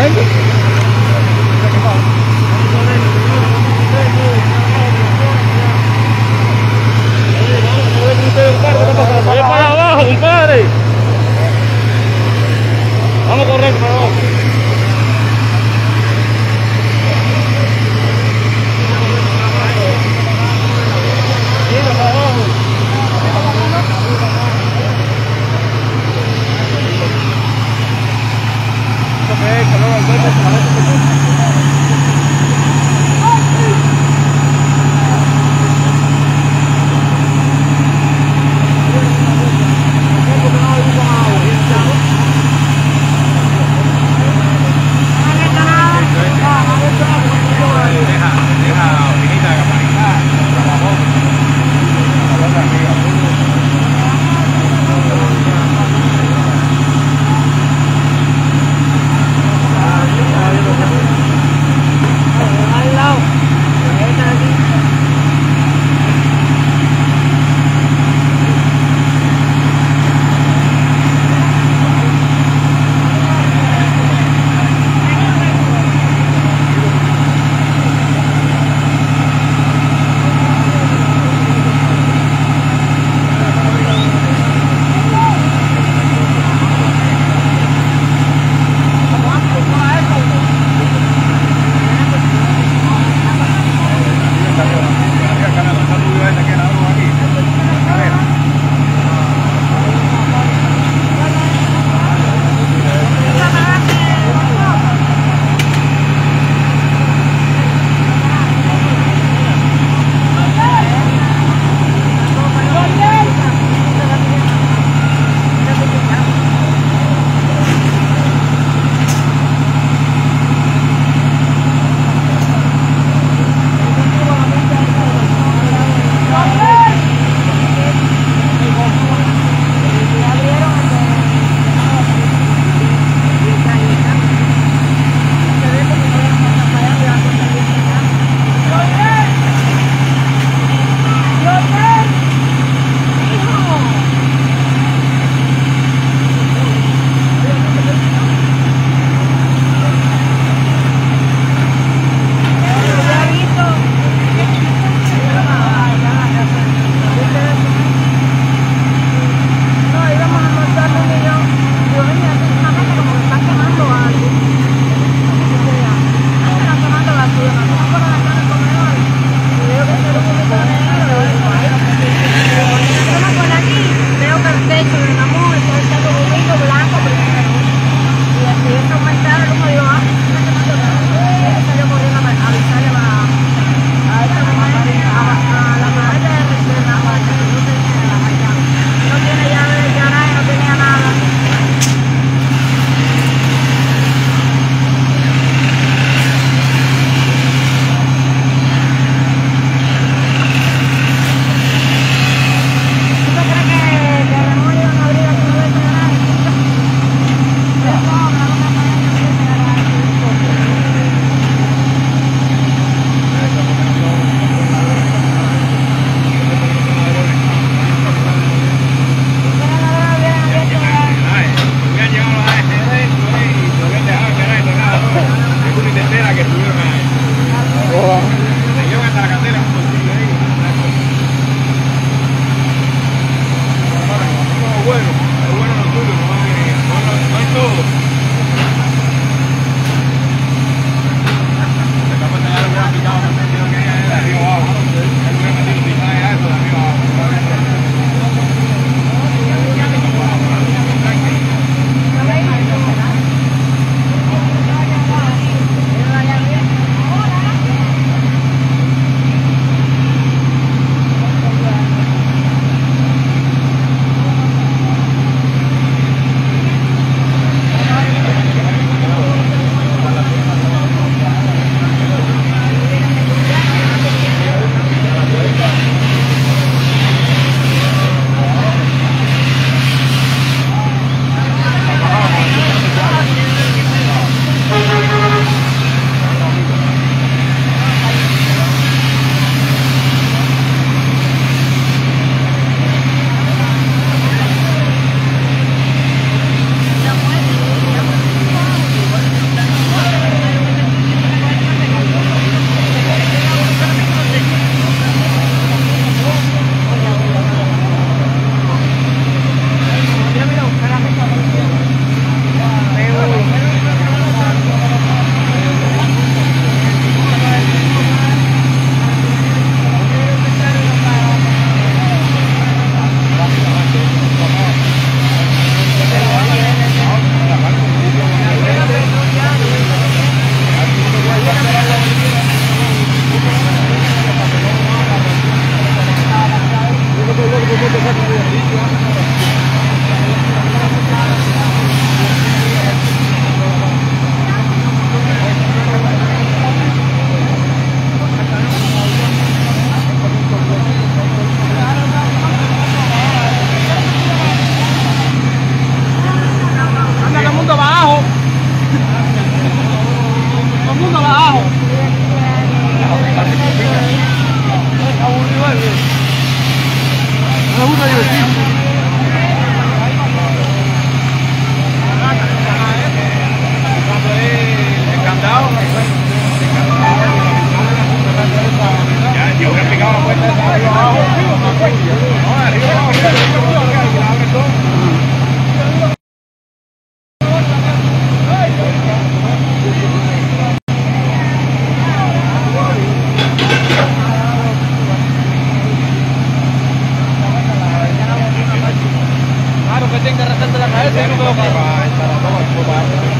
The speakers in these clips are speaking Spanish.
gente. Voy para abajo, compadre. Vamos a correr para abajo. Okay,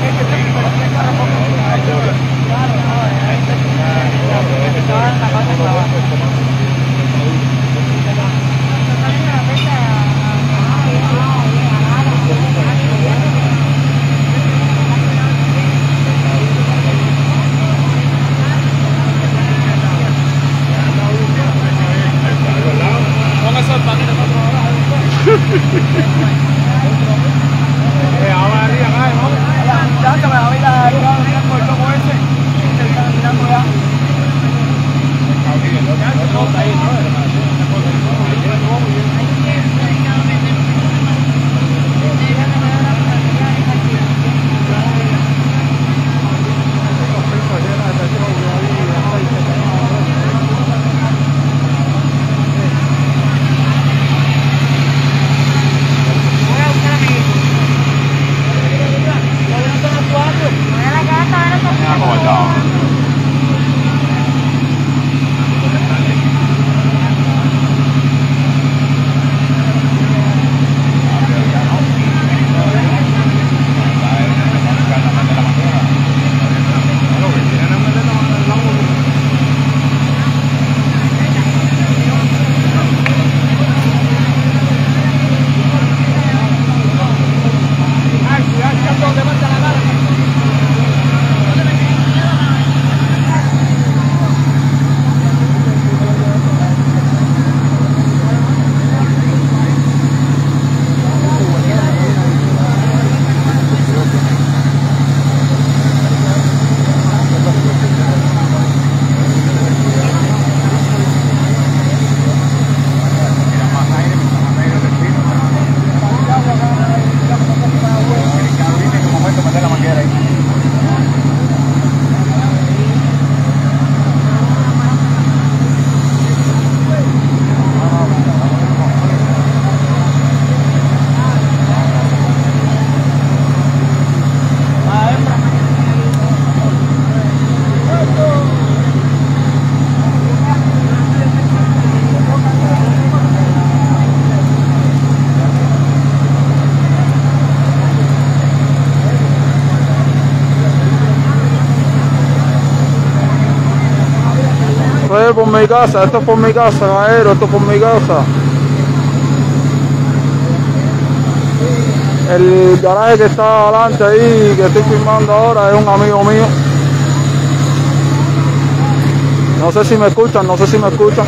Por mi casa, esto es por mi casa, caballero, esto es por mi casa. El garaje que está adelante ahí, que estoy filmando ahora, es un amigo mío. No sé si me escuchan, no sé si me escuchan.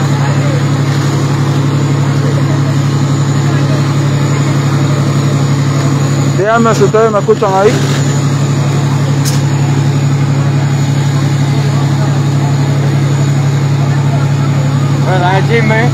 Díganme si ustedes me escuchan ahí. ¿Verdad el chisme?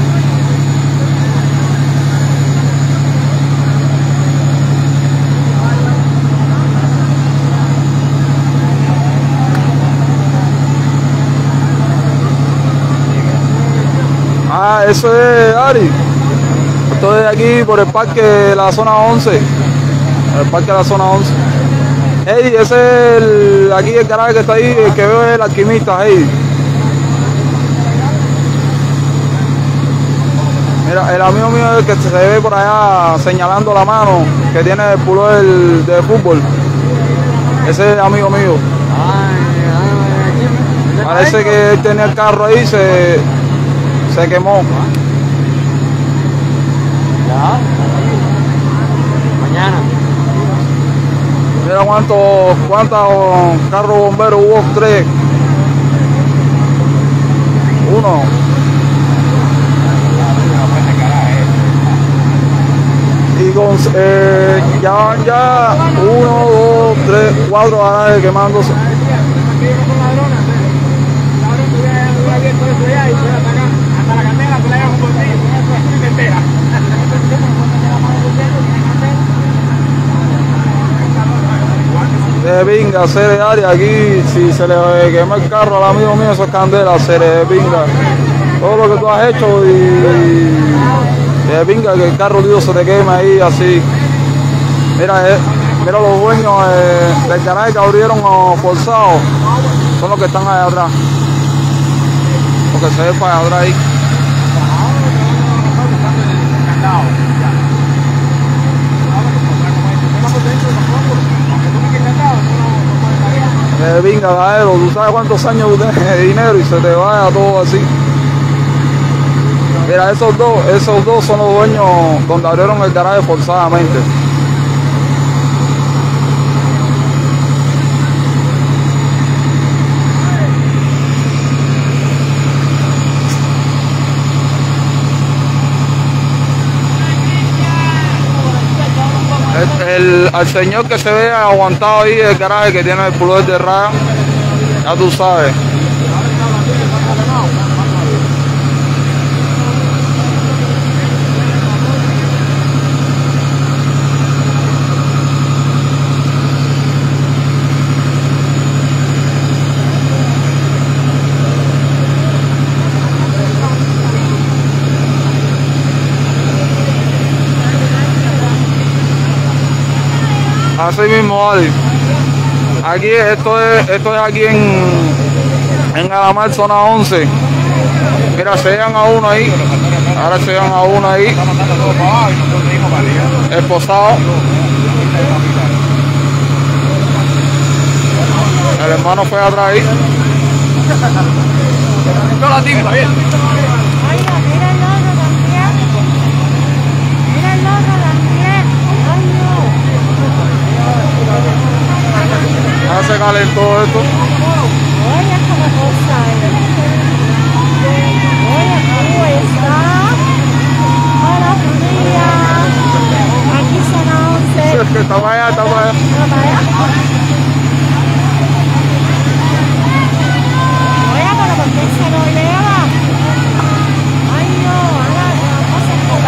Ah, eso es Ari. Estoy aquí por el parque de la zona 11. El parque de la zona 11. Hey, ese es el, aquí el garaje que está ahí, el que veo es el alquimista, hey. Mira, el amigo mío es el que se ve por allá señalando la mano, que tiene el pullover de fútbol. Ese es el amigo mío. Parece que él tenía el carro ahí, se quemó. Ya. Mañana. Mira cuántos carros bomberos hubo, 3. 1. Y con ya van 1, 2, 3, 4 garajes quemándose. De pinga, hacer área aquí, si se le quema el carro al amigo mío, esas candelas, se le pinga. Todo lo que tú has hecho y de pinga que el carro tío se te quema ahí así. Mira, mira los dueños del garaje que abrieron forzados, son los que están allá atrás. Porque se ve para allá atrás ahí. Venga, caballero, tú sabes cuántos años tú tienes de dinero y se te vaya todo así. Mira, esos dos son los dueños donde abrieron el garaje forzadamente. Al señor que se ve aguantado ahí el garaje que tiene el pullover de raya, ya tú sabes. Así mismo, Ali. Aquí, esto es aquí en Alamar, zona 11. Mira, se llegan a uno ahí. Ahora se llegan a uno ahí. Esposado. El hermano fue atrás ahí. Ya se calentó esto. Olha como cosa es. Olha cómo está. Hola, fría. Aquí son 11. Estamos allá, estamos allá. Oye, pero ¿por qué se lo lleva? Ay, no, ahora vamos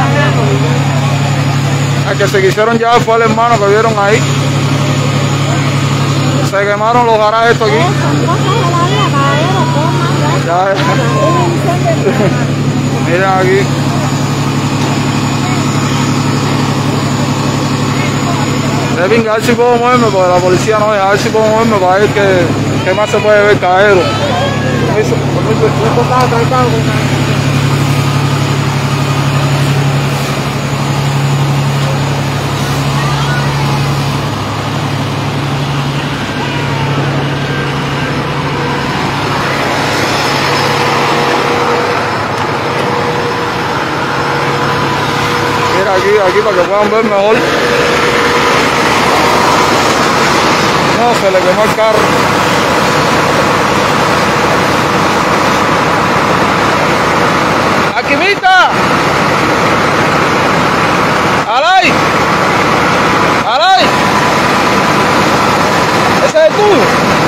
a El que se quisieron llevar fue el hermano que vieron ahí. Se quemaron los garajes estos aquí. Son cosas de la vida, caballero, coman. Miren aquí. Venga, a ver si puedo moverme, porque la policía no deja. A ver si puedo moverme para ver qué más se puede ver, caballero. Aquí para que puedan ver mejor. No, se le quemó el carro. ¡Aquimita! ¡Alay! ¡Alay! ¿Ese es el tuyo?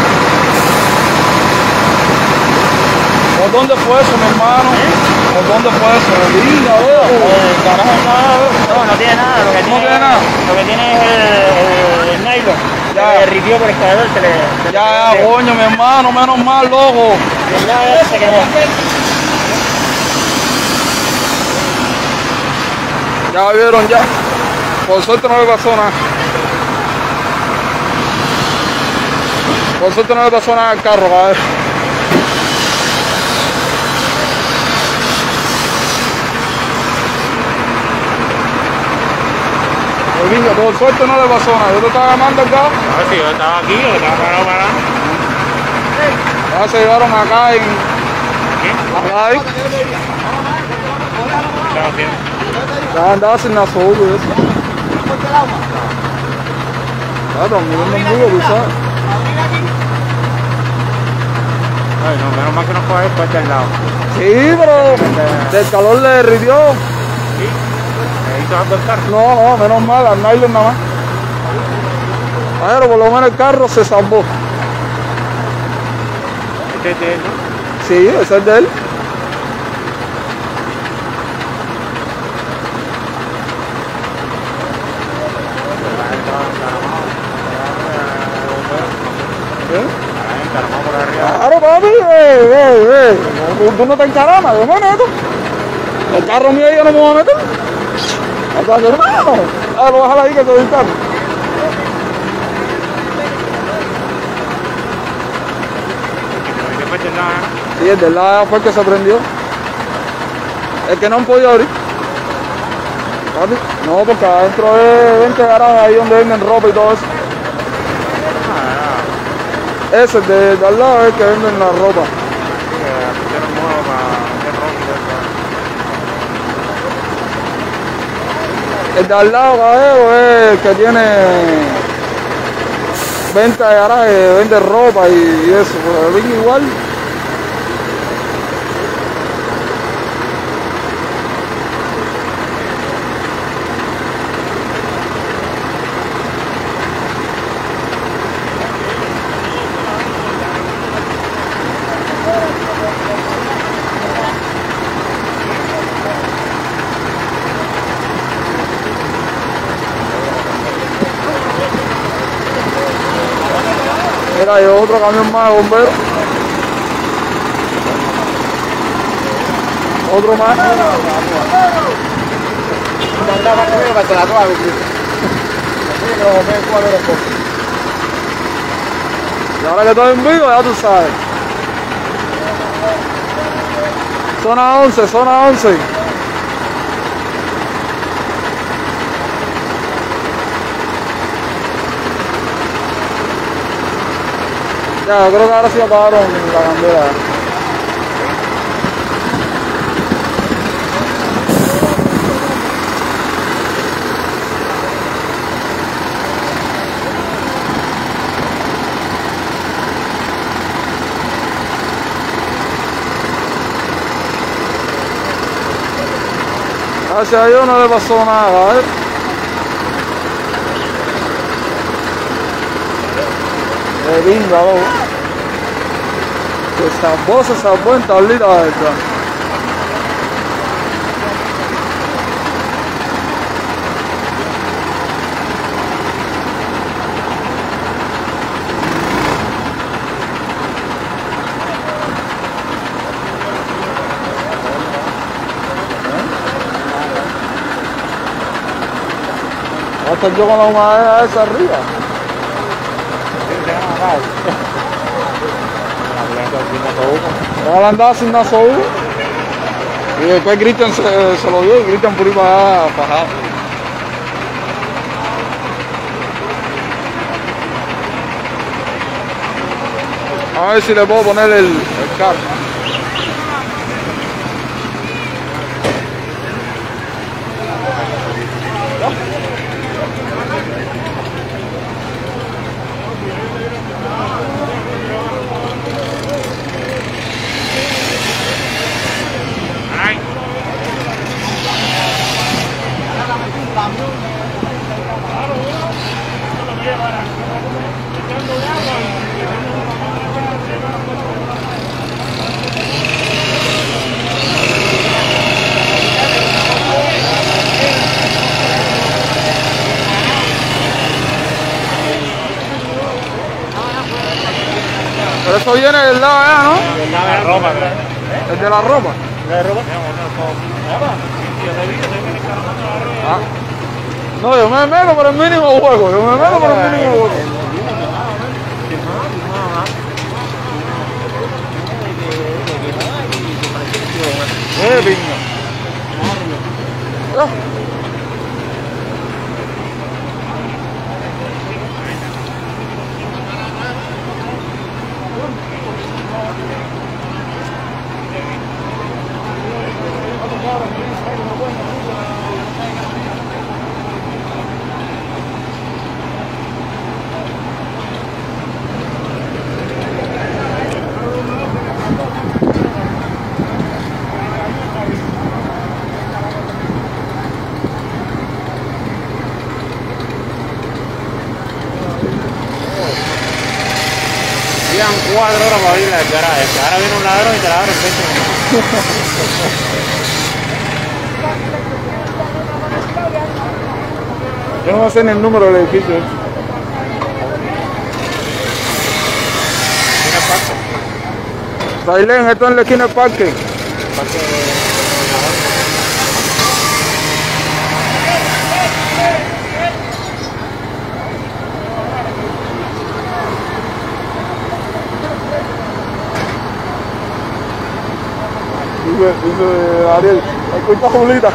¿Por dónde fue eso, mi hermano? ¿Por dónde fue eso? Linda, El garaje no tiene nada. Lo que ¿No tiene nada? Lo que tiene es el nylon. Ya. Se derritió por el calor. Ya, coño, mi hermano, menos mal, loco. Ya se quemó. Ya vieron, ya. Por suerte no le pasó nada. Por suerte no le pasó nada al carro, a ver. Por suerte no le pasó nada. Yo te estaba llamando acá. No, si yo estaba aquí, yo estaba parado. Ya se llevaron acá en. Ahí. Ya andaba sin la soga y eso. Ya, dormiendo mucho, tú sabes. Ay, no, menos mal que no fue después del lado. Sí, pero del calor le derritió. ¿Me hizo algo el carro? No, menos mal, al nylon nada más. Pero por lo menos el carro se salvó. Este es de él, ¿no? Sí, ese es de él. Claro, papi, tú no te encaramas, yo me meto. El carro mío yo no me voy a meter. Hasta que hermano, lo bájala ahí que te doy el carro. Sí, el del lado fue el que se prendió. El que no han podido abrir. Papi, no, porque adentro es 20 garajes ahí donde venden ropa y todo eso. Ese de al lado es el que venden la ropa. Pusieron nuevo para hacer ropa. El de al lado, caballero, es el que tiene venta de garaje, vende ropa y eso, pero ven igual. Mira, hay otro camión más de bomberos. Otro más. Y ahora que estoy en vivo, ya tú sabes. Zona 11, zona 11. Ya, creo que ahora sí apagaron la candela. Gracias a Dios no le pasó nada, ¿eh? De pinga, loco. Se salvó en tablita de esta. Voy a estar yo con la humadera esa arriba. Ahora andaba sin naso uno. Y después Cristian se lo dio y Cristian por ahí para allá. A ver si le puedo poner el carro. Pero eso viene del lado allá, ¿no? El de la ropa, El de la ropa. ¿La ropa? Ah. No, yo me meto por el mínimo juego. Yo me meto por el mínimo juego. Pinga. Ah. Llevan 4 horas para abrir el garaje. Ahora viene un ladrón y te la abre en 20 minutos. Yo no sé ni el número del edificio. Tiene parque. Sailén, esto en la esquina del parque. Dice Ariel, escucha Julita.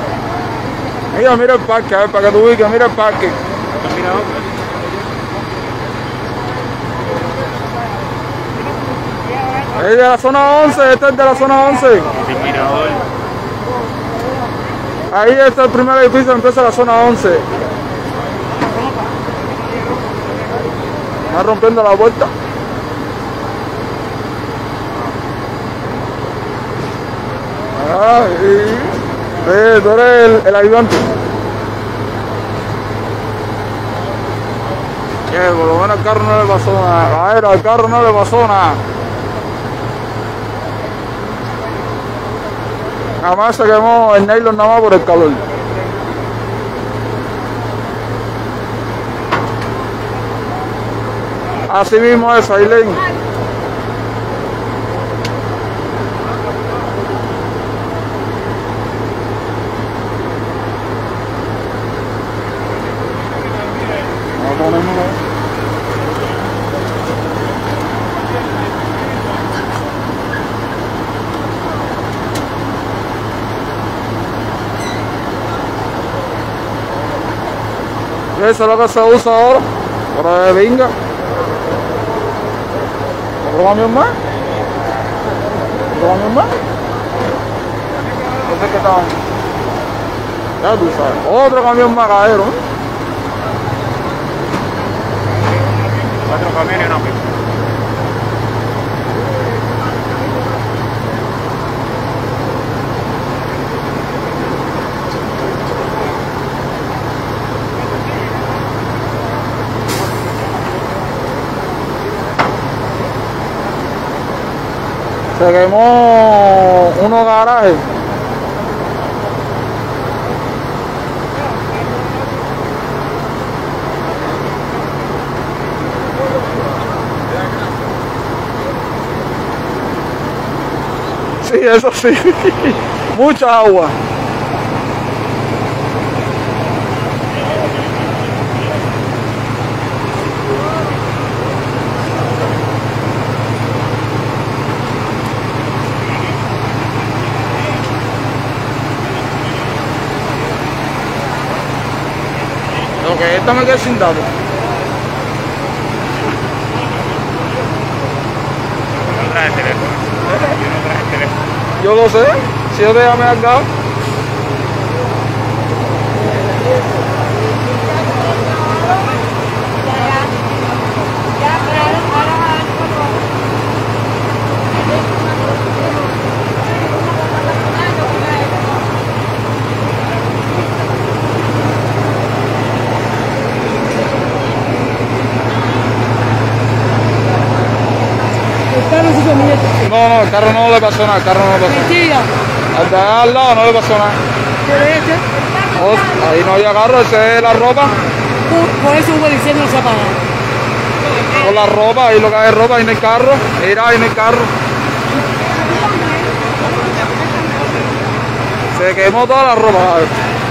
Mira el parque, a ver, para que tú ubiques, mira el parque. Mira, hombre. Es de la zona 11, este es de la zona 11. Sí, mirador. Ahí está el primer edificio, empieza la zona 11. Está rompiendo la puerta. Sí, tú eres el ayudante. Que por lo menos al carro no le pasó nada. Al carro no le pasó nada. Nada más se quemó el nylon nada más por el calor. Así mismo es, Ailén. Eso es lo que se usa ahora para venga. ¿Otro camión más? ¿Otro camión más? No sé qué tal. Ya tú sabes. Otro camión más caero. 4 camiones, no. Se quemó unos garajes. Sí, eso sí. Mucha agua. Ok, esta me queda sin datos. No trae teléfono. Yo no traje teléfono. Yo lo sé, si yo te llamé acá. No, el carro no le pasó nada, el carro no le pasó nada. Mentira. Al de allá al lado no le pasó nada. ¿Qué es este? Oh, ahí no había carro, ese es la ropa. Por eso hubo diciendo no se apaga. Con la ropa, ahí lo que hay es ropa, ahí no hay carro. Mira, ahí no hay carro. Se quemó toda la ropa. A ver.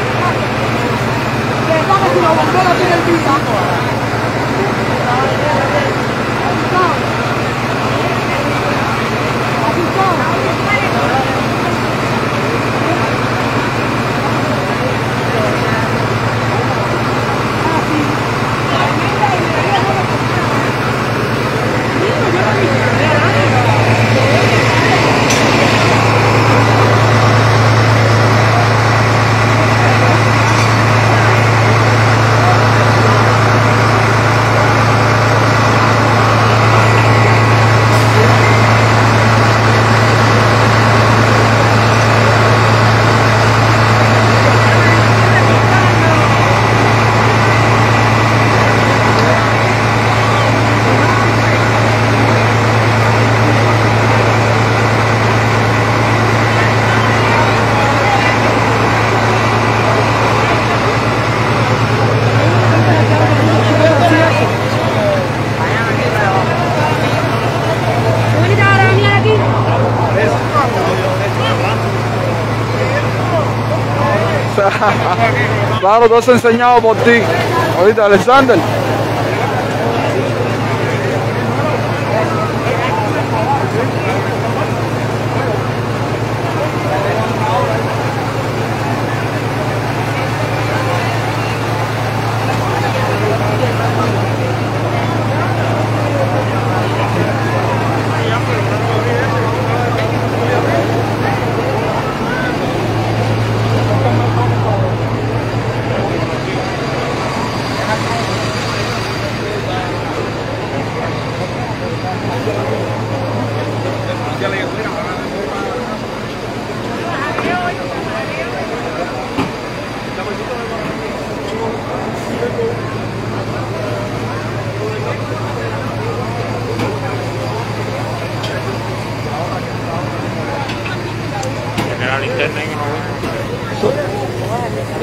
Claro, todo eso enseñado por ti. Ahorita, Alexander.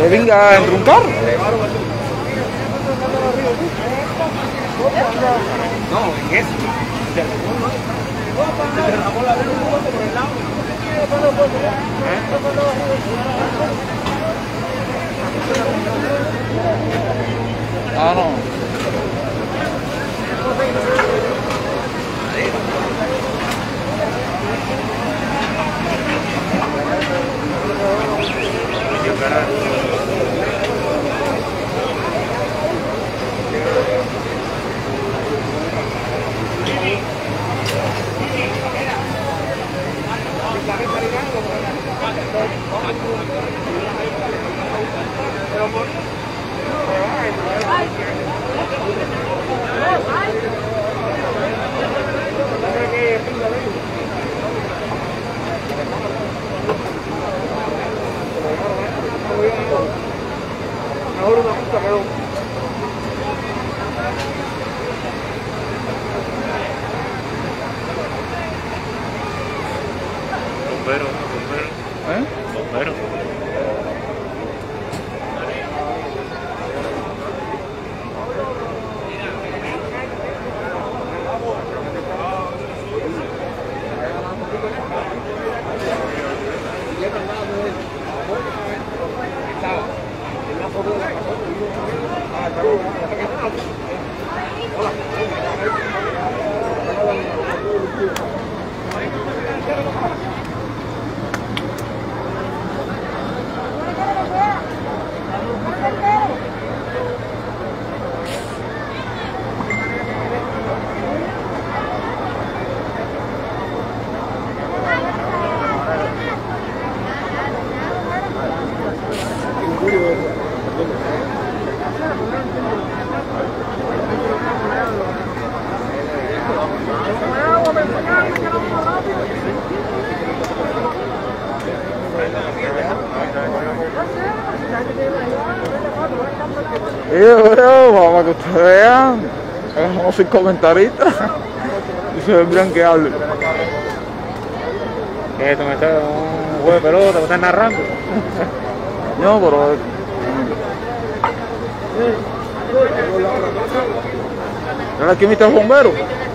venga entre un carro. Ah, no. Bombero. ¿Eh? Bombero. Bro, vamos a que ustedes vean. No soy comentarista. Yo soy el branqueable. ¿Qué? ¿Tú me estás un juego de pelota? ¿Me estás narrando? No, pero. ¿Era aquí está el bombero?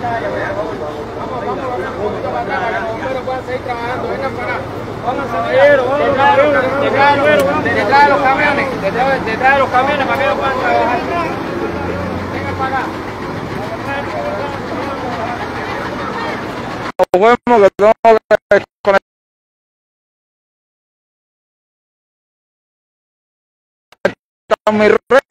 Detrás de los camiones, detrás de los camiones para que no puedan trabajar. Venga para acá. Nos vemos que tengo que conectar mi red.